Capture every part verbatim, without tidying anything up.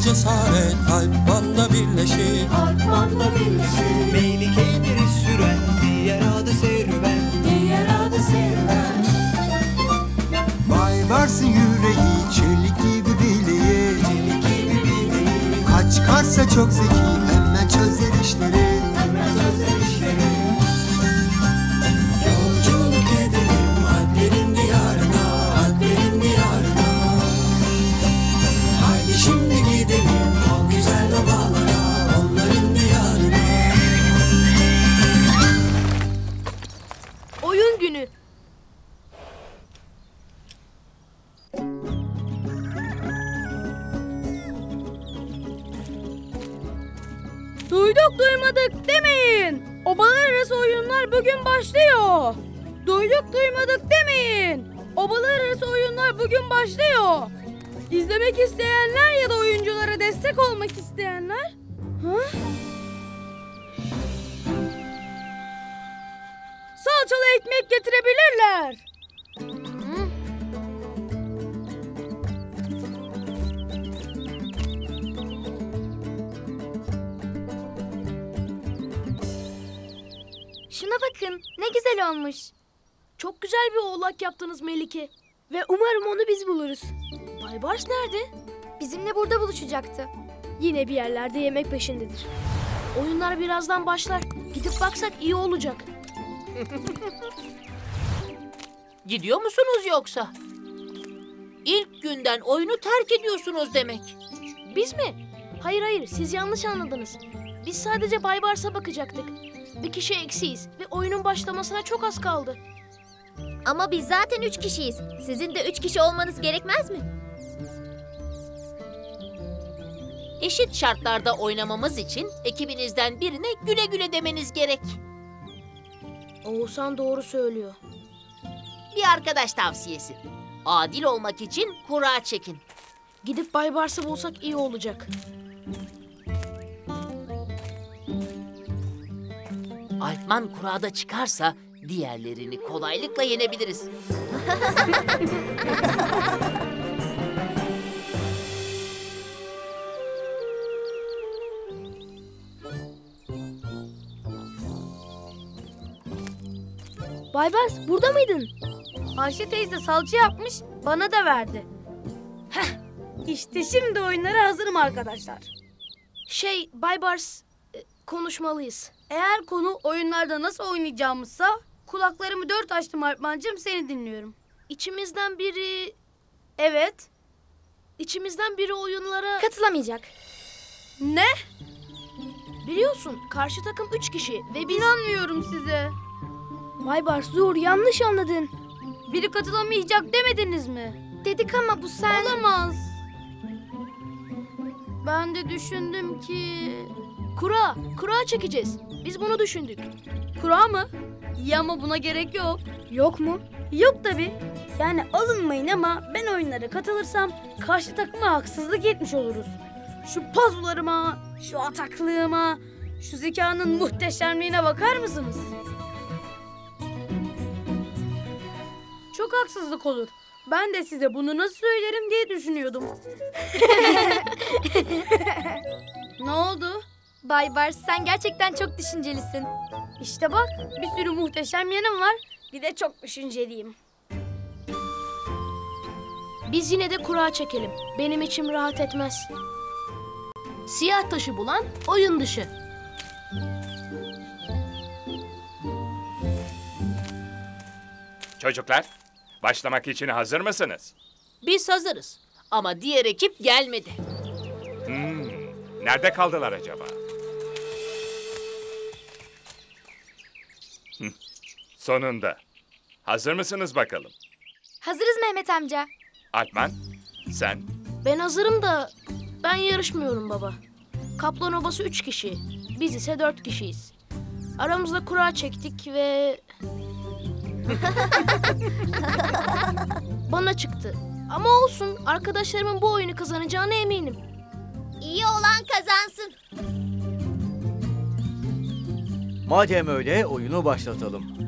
cesaret Alpman'la birleşir. Alpman'la birleşir. Melikeleri süren diğer adı serüven. Diğer adı serüven. Baybars'ın yüreği çelik gibi bileği. Çelik gibi bileği. Kaç karsa çok zeki hemen çözer işleri. Hemen çözer işleri. Yolculuk edelim Alplerin diyarına, Alplerin diyarına. Haydi şimdi gidelim o güzel obalara, onların diyarına. Oyun günü. Duyduk duymadık demeyin. Obalar arası oyunlar bugün başlıyor. Duyduk duymadık demeyin. Obalar arası oyunlar bugün başlıyor. İzlemek isteyenler ya da oyunculara destek olmak isteyenler. Ha? Salçalı ekmek getirebilirler. Hı? Şuna bakın, ne güzel olmuş. Çok güzel bir oğlak yaptınız Melike. Ve umarım onu biz buluruz. Baybars nerede? Bizimle burada buluşacaktı. Yine bir yerlerde yemek peşindedir. Oyunlar birazdan başlar. Gidip baksak iyi olacak. Gidiyor musunuz yoksa? İlk günden oyunu terk ediyorsunuz demek. Biz mi? Hayır hayır, siz yanlış anladınız. Biz sadece Baybars'a bakacaktık. Bir kişi eksiyiz ve oyunun başlamasına çok az kaldı. Ama biz zaten üç kişiyiz. Sizin de üç kişi olmanız gerekmez mi? Eşit şartlarda oynamamız için ekibinizden birine güle güle demeniz gerek. Oğuzhan doğru söylüyor. Bir arkadaş tavsiyesi. Adil olmak için kura çekin. Gidip Baybars'ı bulsak iyi olacak. Alpman kurada çıkarsa diğerlerini kolaylıkla yenebiliriz. Baybars burada mıydın? Ayşe teyze salça yapmış, bana da verdi. Heh, işte şimdi oyunlara hazırım arkadaşlar. Şey Baybars, e, konuşmalıyız. Eğer konu oyunlarda nasıl oynayacağımızsa kulaklarımı dört açtım Alpmancığım, seni dinliyorum. İçimizden biri... Evet. İçimizden biri oyunlara... Katılamayacak. Ne? Biliyorsun karşı takım üç kişi ve biz... İnanmıyorum size. Baybars dur, yanlış anladın. Biri katılamayacak demediniz mi? Dedik ama bu sen... Olamaz. Ben de düşündüm ki... Kura, kura çekeceğiz. Biz bunu düşündük. Kura mı? İyi ama buna gerek yok. Yok mu? Yok tabii. Yani alınmayın ama ben oyunlara katılırsam karşı takıma haksızlık etmiş oluruz. Şu pazularıma, şu ataklığıma, şu zekanın muhteşemliğine bakar mısınız? Çok haksızlık olur. Ben de size bunu nasıl söylerim diye düşünüyordum. Ne oldu? Baybars, sen gerçekten çok düşüncelisin. İşte bak, bir sürü muhteşem yanım var. Bir de çok düşünceliyim. Biz yine de kura çekelim. Benim içim rahat etmez. Siyah taşı bulan oyun dışı. Çocuklar, başlamak için hazır mısınız? Biz hazırız ama diğer ekip gelmedi. Hmm, nerede kaldılar acaba? Hı, sonunda. Hazır mısınız bakalım? Hazırız Mehmet amca. Alpman, sen? Ben hazırım da ben yarışmıyorum baba. Kaplan Obası üç kişi. Biz ise dört kişiyiz. Aramızda kura çektik ve... Bana çıktı. Ama olsun, arkadaşlarımın bu oyunu kazanacağına eminim. İyi olan kazansın. Madem öyle oyunu başlatalım.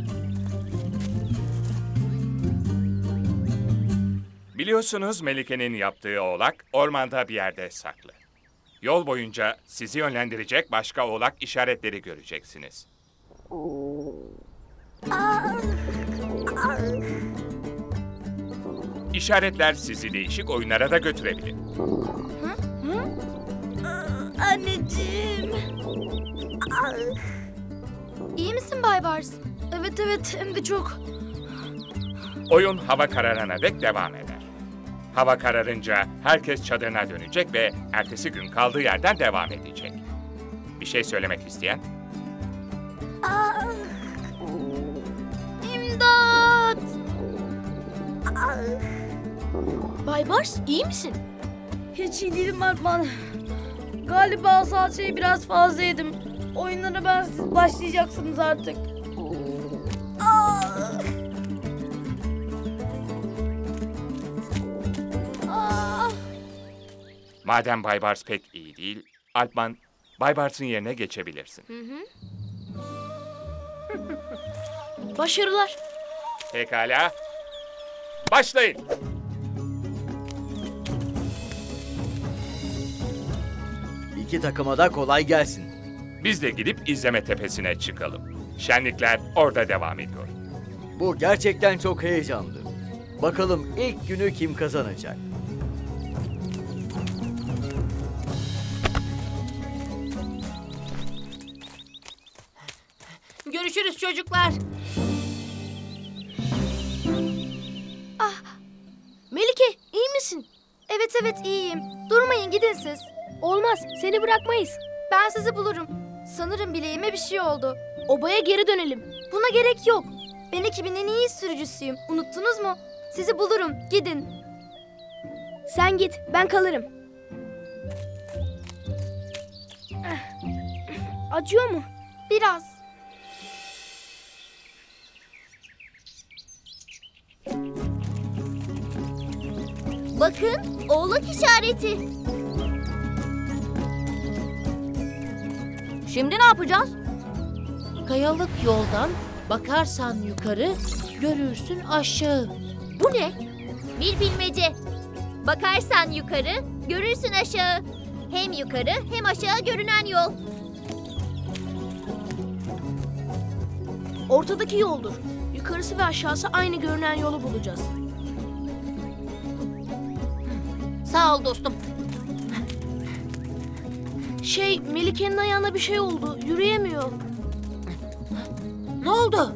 Biliyorsunuz Melike'nin yaptığı oğlak ormanda bir yerde saklı. Yol boyunca sizi yönlendirecek başka oğlak işaretleri göreceksiniz. İşaretler sizi değişik oyunlara da götürebilir. Anneciğim. İyi misin Baybars? Evet evet hem de çok. Oyun hava kararana dek devam eder. Hava kararınca herkes çadırına dönecek ve ertesi gün kaldığı yerden devam edecek. Bir şey söylemek isteyen? İmdat! Baybars iyi misin? Hiç iyi değilim Alpman. Galiba salçayı biraz fazla yedim. Oyunlara ben başlayacaksınız artık. Ah! Ah! Madem Baybars pek iyi değil, Alpman, Baybars'ın yerine geçebilirsin. Başarılar. Pekala. Başlayın. İki takıma da kolay gelsin. Biz de gidip izleme tepesine çıkalım. Şenlikler orada devam ediyor. Bu gerçekten çok heyecanlı. Bakalım ilk günü kim kazanacak? Görüşürüz çocuklar. Melike iyi misin? Evet evet iyiyim. Durmayın gidin siz. Olmaz seni bırakmayız. Ben sizi bulurum. Sanırım bileğime bir şey oldu. Obaya geri dönelim. Buna gerek yok. Ben ekibin en iyi sürücüsüyüm. Unuttunuz mu? Sizi bulurum. Gidin. Sen git ben kalırım. Acıyor mu? Biraz. Bakın oğlak işareti. Şimdi ne yapacağız? Kayalık yoldan bakarsan yukarı, görürsün aşağı. Bu ne? Bir bilmece. Bakarsan yukarı, görürsün aşağı. Hem yukarı hem aşağı görünen yol. Ortadaki yoldur. Yukarısı ve aşağısı aynı görünen yolu bulacağız. Sağ ol dostum. Şey, Melike'nin ayağına bir şey oldu. Yürüyemiyor. Ne oldu?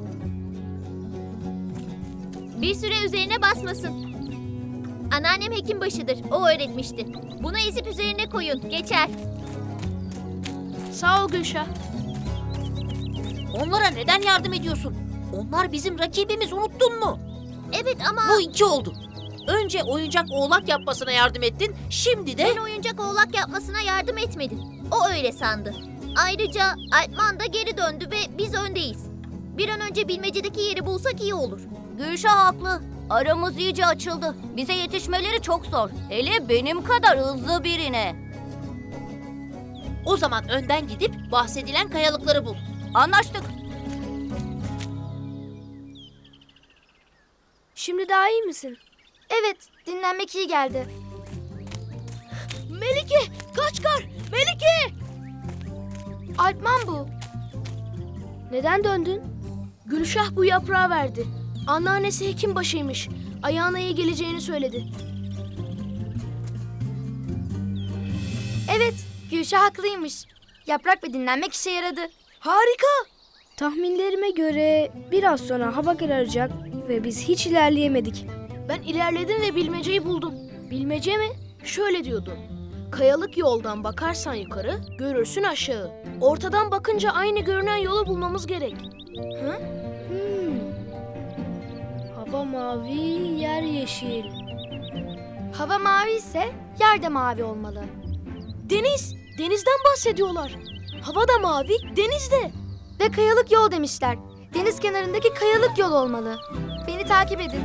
Bir süre üzerine basmasın. Anneannem hekimbaşıdır. O öğretmişti. Bunu ezip üzerine koyun. Geçer. Sağ ol Gülşah. Onlara neden yardım ediyorsun? Onlar bizim rakibimiz, unuttun mu? Evet ama... Bu iki oldu. Önce oyuncak oğlak yapmasına yardım ettin, şimdi de... Ben oyuncak oğlak yapmasına yardım etmedim. O öyle sandı. Ayrıca Alpman da geri döndü ve biz öndeyiz. Bir an önce bilmecedeki yeri bulsak iyi olur. Gülşah haklı. Aramız iyice açıldı. Bize yetişmeleri çok zor. Hele benim kadar hızlı birine. O zaman önden gidip bahsedilen kayalıkları bul. Anlaştık. Şimdi daha iyi misin? Evet, dinlenmek iyi geldi. Melike! Kaçkar! Melike! Alpman bu. Neden döndün? Gülşah bu yaprağı verdi. Anneannesi hekimbaşıymış. Ayağına iyi geleceğini söyledi. Evet, Gülşah haklıymış. Yaprak ve dinlenmek işe yaradı. Harika! Tahminlerime göre biraz sonra hava kararacak ve biz hiç ilerleyemedik. Ben ilerledim ve bilmeceyi buldum. Bilmece mi? Şöyle diyordu. Kayalık yoldan bakarsan yukarı, görürsün aşağı. Ortadan bakınca aynı görünen yolu bulmamız gerek. Hı? Hmm. Hava mavi, yer yeşil. Hava mavi ise yer de mavi olmalı. Deniz! Denizden bahsediyorlar. Hava da mavi, deniz de. Ve kayalık yol demişler. Deniz kenarındaki kayalık yol olmalı. Beni takip edin.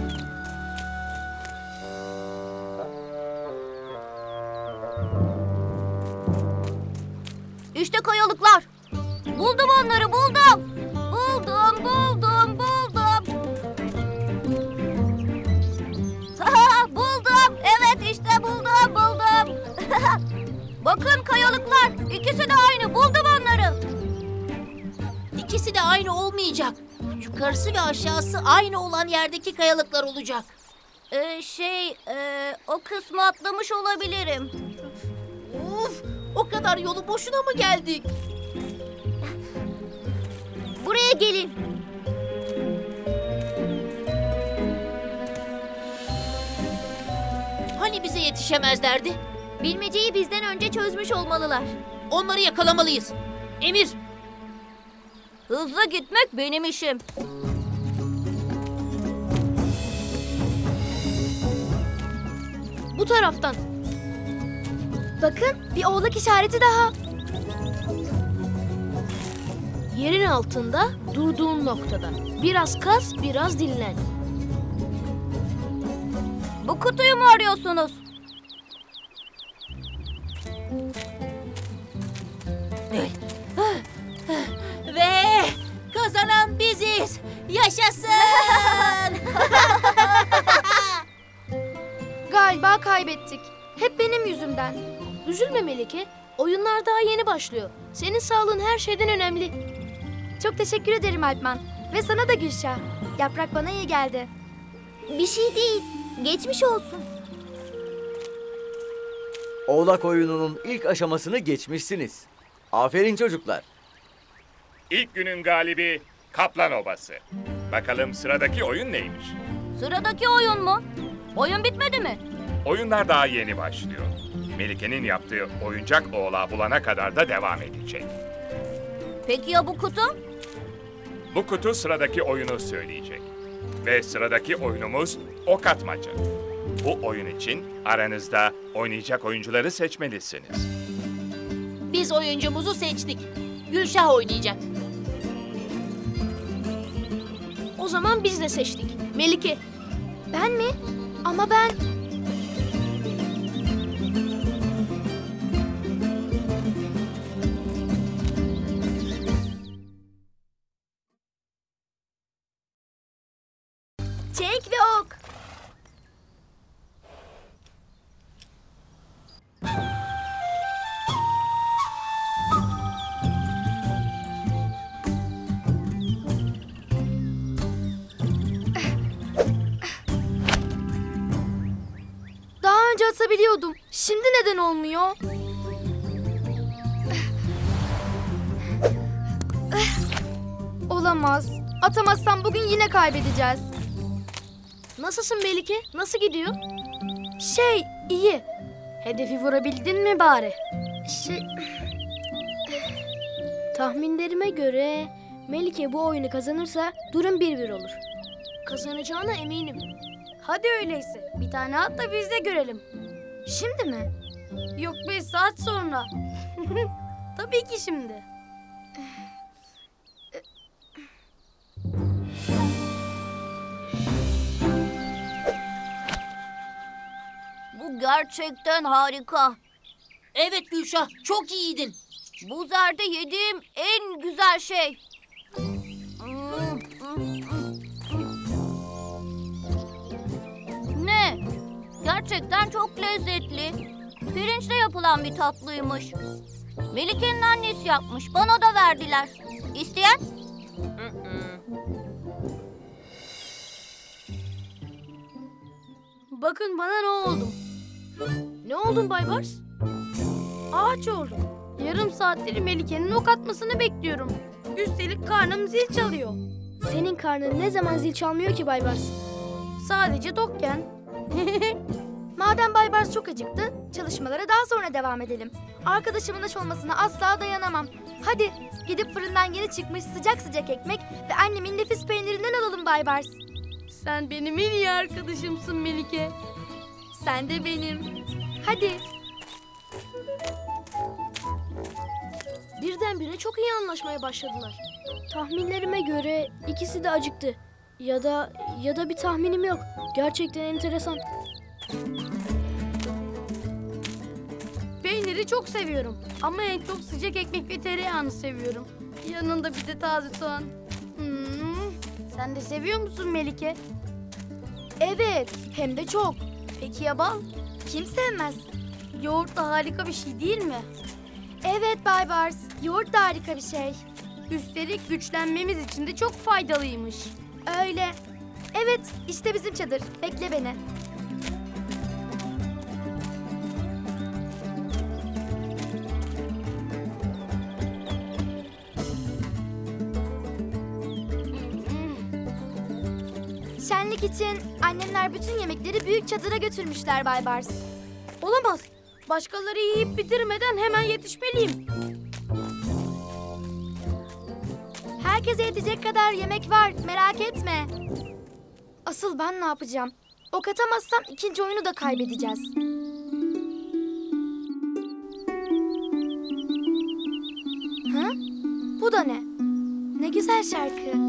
İşte kayalıklar. Buldum onları, buldum. Buldum, buldum, buldum. buldum. Evet işte buldum, buldum. Bakın kayalıklar. İkisi de aynı. Buldum onları. İkisi de aynı olmayacak. Yukarısı ve aşağısı aynı olan yerdeki kayalıklar olacak. Ee, şey, e, o kısmı atlamış olabilirim. Uf, o kadar yolu boşuna mı geldik? Buraya gelin. Hani bize yetişemezlerdi? Bilmeceyi bizden önce çözmüş olmalılar. Onları yakalamalıyız. Emir, Hızlı gitmek benim işim. Bu taraftan. Bakın bir oğlak işareti daha. Yerin altında durduğun noktada. Biraz kaz, biraz dinlen. Bu kutuyu mu arıyorsunuz? ve kazanan biziz. Yaşasın! Galiba kaybettik. Hep benim yüzümden. Üzülme Melike. Oyunlar daha yeni başlıyor. Senin sağlığın her şeyden önemli. Çok teşekkür ederim Alpman. Ve sana da Gülşah. Yaprak bana iyi geldi. Bir şey değil. Geçmiş olsun. Oğlak oyununun ilk aşamasını geçmişsiniz. Aferin çocuklar. İlk günün galibi Kaplan Obası. Bakalım sıradaki oyun neymiş? Sıradaki oyun mu? Oyun bitmedi mi? Oyunlar daha yeni başlıyor. Melike'nin yaptığı oyuncak oğlağı bulana kadar da devam edecek. Peki ya bu kutu? Bu kutu sıradaki oyunu söyleyecek. Ve sıradaki oyunumuz ok atmaca. Bu oyun için aranızda oynayacak oyuncuları seçmelisiniz. Biz oyuncumuzu seçtik. Gülşah oynayacak. O zaman biz de seçtik. Melike. Ben mi? Ama ben... Çek ve ok. Daha önce atabiliyordum. Şimdi neden olmuyor? Olamaz. Atamazsam bugün yine kaybedeceğiz. Nasılsın Melike? Nasıl gidiyor? Şey, iyi. Hedefi vurabildin mi bari? Şey... Tahminlerime göre Melike bu oyunu kazanırsa durum bir bir olur. Kazanacağına eminim. Hadi öyleyse. Bir tane at da biz de görelim. Şimdi mi? Yok, beş saat sonra. Tabii ki şimdi. Bu gerçekten harika. Evet Gülşah, çok iyiydin. Bu zerde yediğim en güzel şey. Ne? Gerçekten çok lezzetli. Pirinçle yapılan bir tatlıymış. Melike'nin annesi yapmış. Bana da verdiler. İsteyen? Bakın bana ne oldum. Ne oldun Baybars? Ağaç oldum. Yarım saattir Melike'nin ok atmasını bekliyorum. Üstelik karnım zil çalıyor. Senin karnın ne zaman zil çalmıyor ki Baybars? Sadece tokken. Madem Baybars çok acıktı, çalışmalara daha sonra devam edelim. Arkadaşımın aç olmasına asla dayanamam. Hadi gidip fırından yeni çıkmış sıcak sıcak ekmek ve annemin nefis peynirinden alalım Baybars. Sen benim en iyi arkadaşımsın Melike. Sen de benim. Hadi. Birdenbire çok iyi anlaşmaya başladılar. Tahminlerime göre ikisi de acıktı. Ya da ya da bir tahminim yok. Gerçekten enteresan. Peyniri çok seviyorum. Ama en çok sıcak ekmek ve tereyağını seviyorum. Yanında bir de taze soğan. Hmm. Sen de seviyor musun Melike? Evet, hem de çok. Peki ya bal? Kim sevmez? Yoğurt da harika bir şey değil mi? Evet Bay Bars, yoğurt da harika bir şey. Üstelik güçlenmemiz için de çok faydalıymış. Öyle. Evet, işte bizim çadır. Bekle beni. Şenlik için annemler bütün yemekleri büyük çadıra götürmüşler Bay Bars. Olamaz. Başkaları yiyip bitirmeden hemen yetişmeliyim. Herkese yetecek kadar yemek var, merak etme. Asıl ben ne yapacağım? Ok atamazsam ikinci oyunu da kaybedeceğiz. Ha? Bu da ne? Ne güzel şarkı.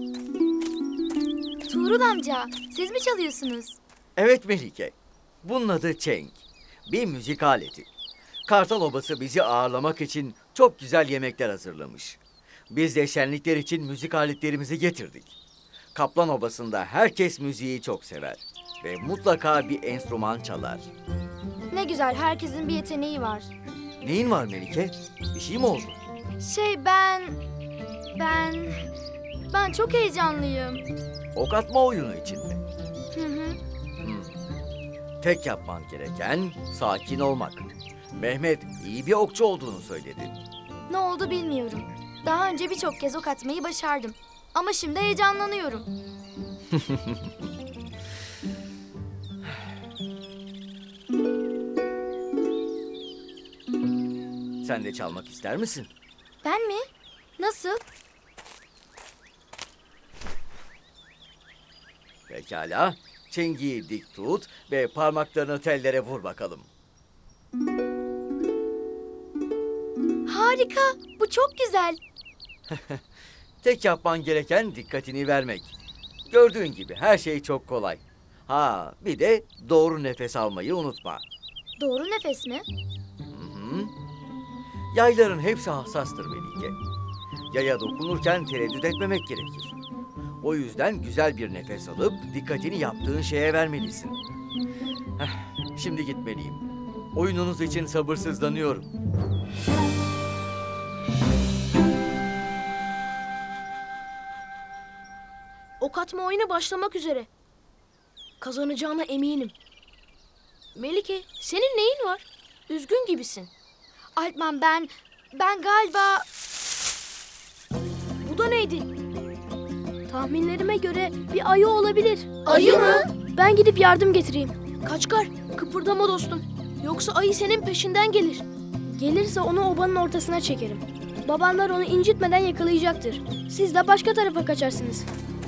Tuğrul amca, siz mi çalıyorsunuz? Evet Melike. Bunun adı çeng. Bir müzik aleti. Kartal Obası bizi ağırlamak için çok güzel yemekler hazırlamış. Biz de şenlikler için müzik aletlerimizi getirdik. Kaplan Obası'nda herkes müziği çok sever. Ve mutlaka bir enstrüman çalar. Ne güzel, herkesin bir yeteneği var. Neyin var Melike? Bir şey mi oldu? Şey ben... Ben... Ben çok heyecanlıyım. Ok atma oyunu için mi? Hı hı. Hmm. Tek yapman gereken sakin olmak. Mehmet iyi bir okçu olduğunu söyledi. Ne oldu bilmiyorum. Daha önce birçok kez ok atmayı başardım. Ama şimdi heyecanlanıyorum. Sen de çalmak ister misin? Ben mi? Nasıl? Pekala. Çengiyi dik tut ve parmaklarını tellere vur bakalım. Harika. Bu çok güzel. Tek yapman gereken dikkatini vermek. Gördüğün gibi her şey çok kolay. Ha, bir de doğru nefes almayı unutma. Doğru nefes mi? Hı-hı. Yayların hepsi hassastır Melike. Yaya dokunurken tereddüt etmemek gerekir. O yüzden güzel bir nefes alıp dikkatini yaptığın şeye vermelisin. Heh, şimdi gitmeliyim. Oyununuz için sabırsızlanıyorum. Ok atma oyunu başlamak üzere. Kazanacağına eminim. Melike, senin neyin var? Üzgün gibisin. Alpman ben... Ben galiba... Bu da neydi? Tahminlerime göre bir ayı olabilir. Ayı mı? Ben gidip yardım getireyim. Kaçkar, kıpırdama dostum. Yoksa ayı senin peşinden gelir. Gelirse onu obanın ortasına çekerim. Babanlar onu incitmeden yakalayacaktır. Siz de başka tarafa kaçarsınız.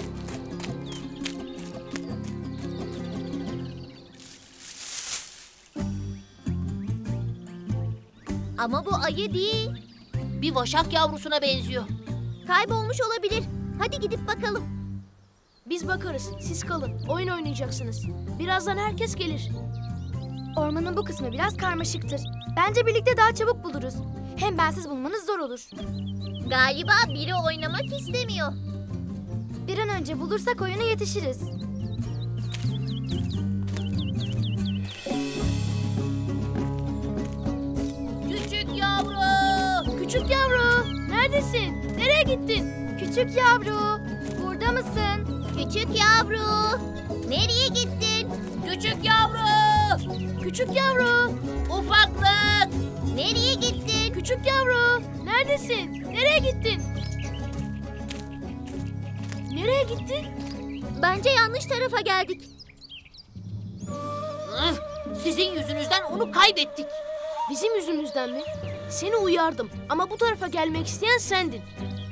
Ama bu ayı değil. Bir vaşak yavrusuna benziyor. Kaybolmuş olabilir. Hadi gidip bakalım. Biz bakarız, siz kalın. Oyun oynayacaksınız. Birazdan herkes gelir. Ormanın bu kısmı biraz karmaşıktır. Bence birlikte daha çabuk buluruz. Hem bensiz bulmanız zor olur. Galiba biri oynamak istemiyor. Bir an önce bulursak oyuna yetişiriz. Küçük yavru! Küçük yavru, neredesin? Nereye gittin? Küçük yavru, burada mısın? Küçük yavru. Nereye gittin? Küçük yavru! Küçük yavru, Ufaklık! Nereye gittin? küçük yavru, neredesin? Nereye gittin? Nereye gittin? Bence yanlış tarafa geldik. Üf, sizin yüzünüzden onu kaybettik. Bizim yüzümüzden mi? Seni uyardım ama bu tarafa gelmek isteyen sendin.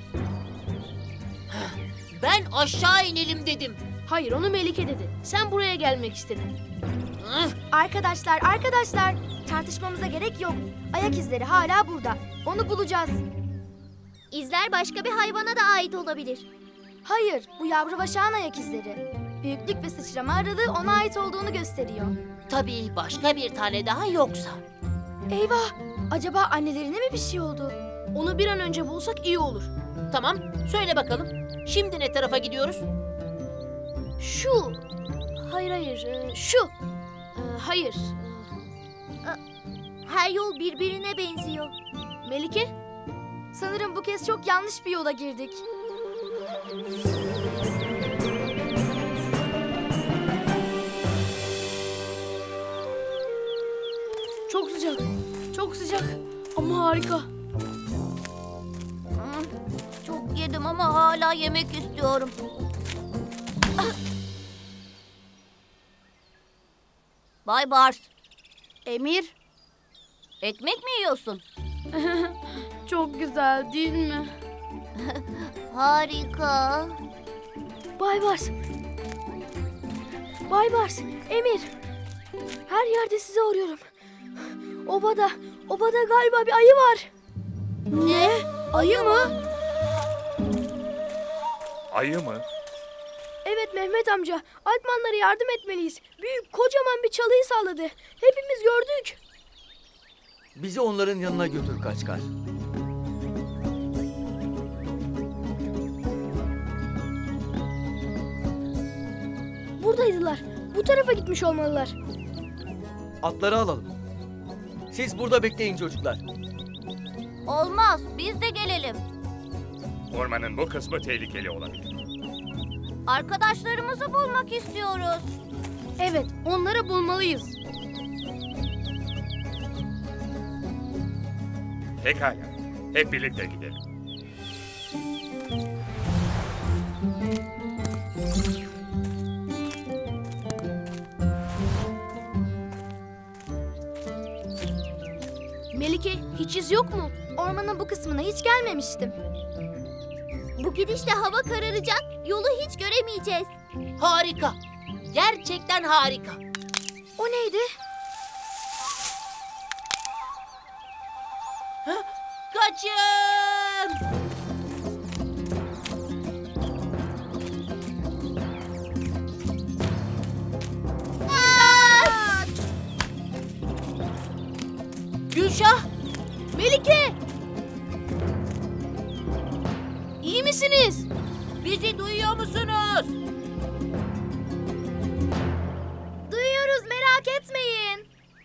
Ben aşağı inelim dedim. Hayır, onu Melike dedi. Sen buraya gelmek istedin. Üf, Arkadaşlar, arkadaşlar. Tartışmamıza gerek yok. Ayak izleri hala burada. Onu bulacağız. İzler başka bir hayvana da ait olabilir. Hayır, bu yavru vaşağın ayak izleri. Büyüklük ve sıçrama aralığı ona ait olduğunu gösteriyor. tabii başka bir tane daha yoksa. Eyvah! Acaba annelerine mi bir şey oldu? Onu bir an önce bulsak iyi olur. Tamam, söyle bakalım. Şimdi ne tarafa gidiyoruz? Şu. Hayır hayır, e, şu. E, hayır. e, Her yol birbirine benziyor. Melike, sanırım bu kez çok yanlış bir yola girdik. Çok sıcak. Çok sıcak. Ama harika. Hmm, Çok yedim ama hala yemek istiyorum. Ah! Bay Bars, Emir, ekmek mi yiyorsun? çok güzel değil mi? Harika. Baybars. Baybars, Emir. Her yerde sizi arıyorum. Obada, obada galiba bir ayı var. Ne? Ayı mı? Ayı mı? Evet Mehmet amca, Alpmanlara yardım etmeliyiz. Büyük, kocaman bir çalıyı salladı. Hepimiz gördük. Bizi onların yanına götür Kaçkar. Buradaydılar. Bu tarafa gitmiş olmalılar. Atları alalım. Siz burada bekleyin çocuklar. Olmaz, biz de gelelim. Ormanın bu kısmı tehlikeli olabilir. Arkadaşlarımızı bulmak istiyoruz. Evet, onları bulmalıyız. Pekala. Hep birlikte gidelim. Melike, hiç iz yok mu? Ormanın bu kısmına hiç gelmemiştim. Bu gidişle hava kararacak, yolu hiç göremeyeceğiz. Harika. Gerçekten harika. O neydi? Kaçın! Gülşah! Melike! İyi misiniz? Bizi duyuyor musunuz? Duyuyoruz, merak etmeyin.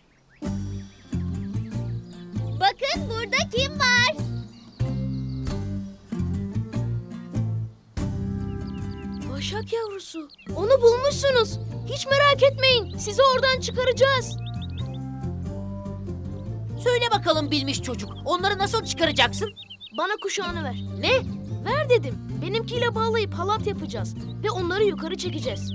Bakın burada kim var? Başak yavrusu. Onu bulmuşsunuz. Hiç merak etmeyin. Sizi oradan çıkaracağız. Söyle bakalım bilmiş çocuk. Onları nasıl çıkaracaksın? Bana kuşağını ver. Ne? Ver dedim. Benimkiyle bağlayıp halat yapacağız. Ve onları yukarı çekeceğiz.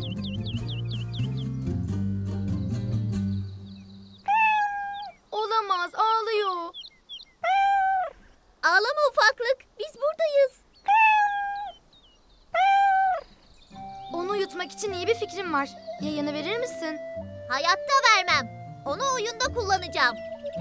Olamaz, ağlıyor. Ağlama ufaklık, biz buradayız. Onu uyutmak için iyi bir fikrim var. Yayını verir misin? Hayatta vermem. Onu oyunda kullanacağım.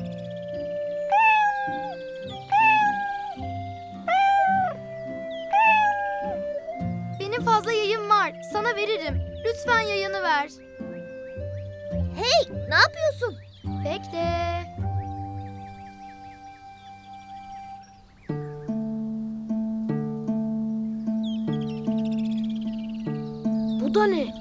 Benim fazla yayım var. Sana veririm. Lütfen yayını ver. Hey, ne yapıyorsun? Bekle. Bu da ne?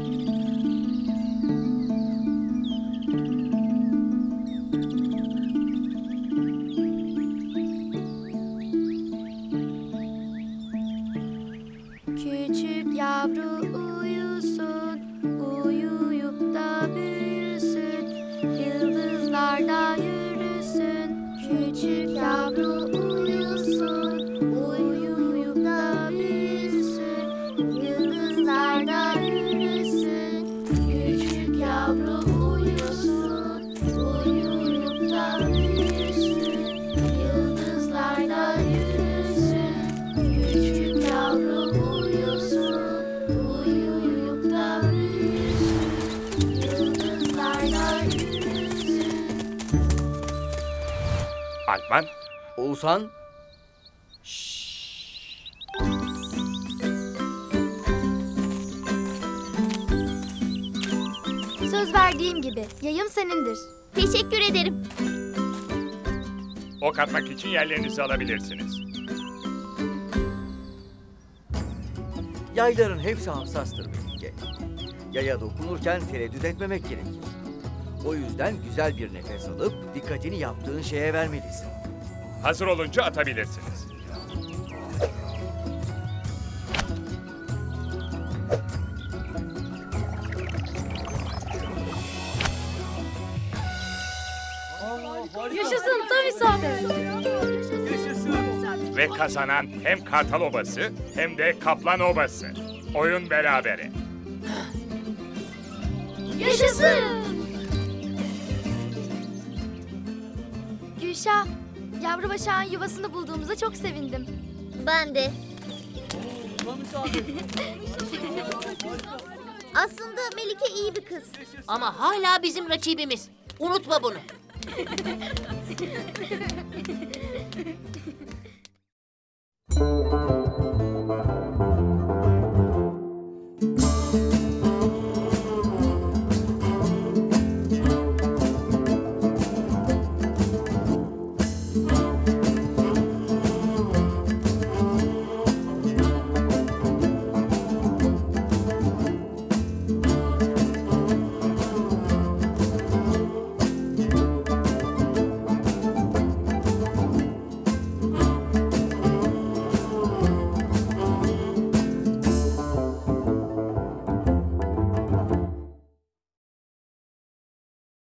Küçük yavru uyusun, uyuyup da büyüsün, yıldızlarda yürüsün. Küçük yavru uyusun, uyuyup da büyüsün, yıldızlarda yürüsün. Küçük yavru uyusun, uyuyup da büyüsün, yıldızlarda yürüsün. Küçük yavru uyusun, uyuyup da büyüsün, yıldızlarda yürüsün. Alpman, Oğuzhan, Söz verdiğim gibi yayım senindir. Teşekkür ederim. ok atmak için yerlerinizi alabilirsiniz. yayların hepsi hassastır Melike. Yaya dokunurken tereddüt etmemek gerekir. O yüzden güzel bir nefes alıp dikkatini yaptığın şeye vermelisin. Hazır olunca atabilirsiniz. Yaşasın tam isabet. Ve kazanan hem Kartal Obası hem de Kaplan Obası. Oyun berabere. Yaşasın. Gülşah, yavru başağın yuvasını bulduğumuza çok sevindim. Ben de. Aslında Melike iyi bir kız. Ama hala bizim rakibimiz. Unutma bunu.